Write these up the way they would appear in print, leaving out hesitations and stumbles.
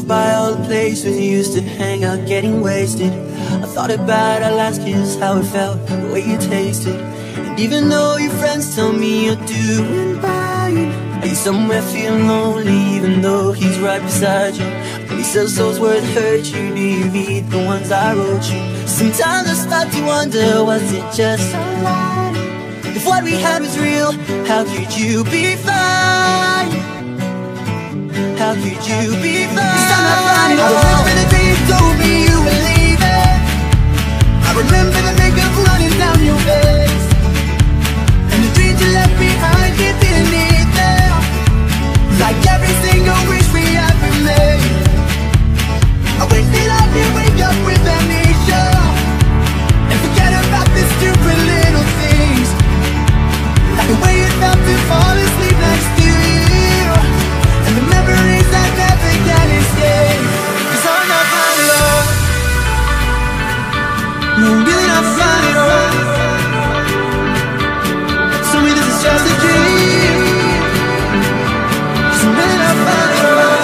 by all the places we used to hang out, getting wasted. I thought about our last kiss, how it felt, the way you tasted. And even though your friends tell me you're doing fine, are you somewhere feeling lonely, even though he's right beside you? When he says those words hurt you, do you read the ones I wrote you? Sometimes I start to wonder, was it just a lie? If what we had was real, how could you be fine? How could you be fine? 'Cause I'm not fine at all. I remember the day you told me you were leaving. I remember the makeup running down your face, and the dreams you left behind, you didn't need them. Like every single wish we ever made. I wish that I could wake up with amnesia and forget about the stupid little things, like the way it felt to fall asleep next to you, and the memories I never can escape. 'Cause I'm not fine at all. No, I'm really not fine at all. Tell me this is just a dream, 'cause I'm really not fine at all.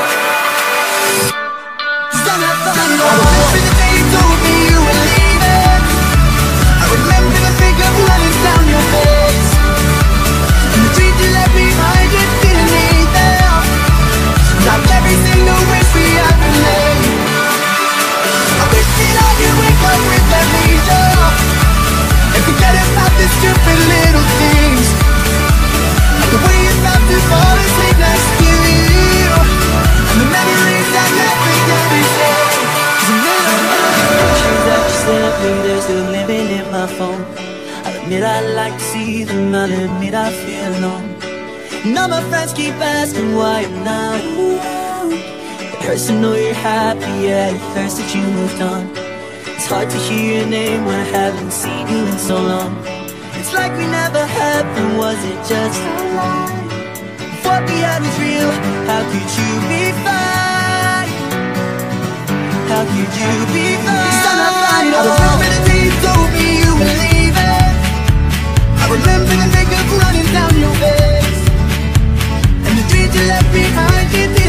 'Cause I'm not fine at all. I remember the day you told me you were leaving. I remember the makeup running down your face, and the dreams you left behind, you didn't need them. Like every single wish we ever made. I wish that I could wake up with amnesia and forget about the stupid little things, like the way it felt to fall asleep next to you, and the memories I never can escape. 'Cause I'm really pictures that you sent me, they're still living in my phone. I'll admit I like to see them, I'll admit I feel alone. And all my friends keep asking why I'm not around. It hurts to know you're happy, yeah, it hurts that you moved on. It's hard to hear your name when I haven't seen you in so long. It's like we never happened, was it just a lie? If what we had was real, how could you be fine? How could you be fine? 'Cause I'm not fine at all. I remember the day you told me you were leaving. I remember the makeup running down your face, and the dreams you left behind, you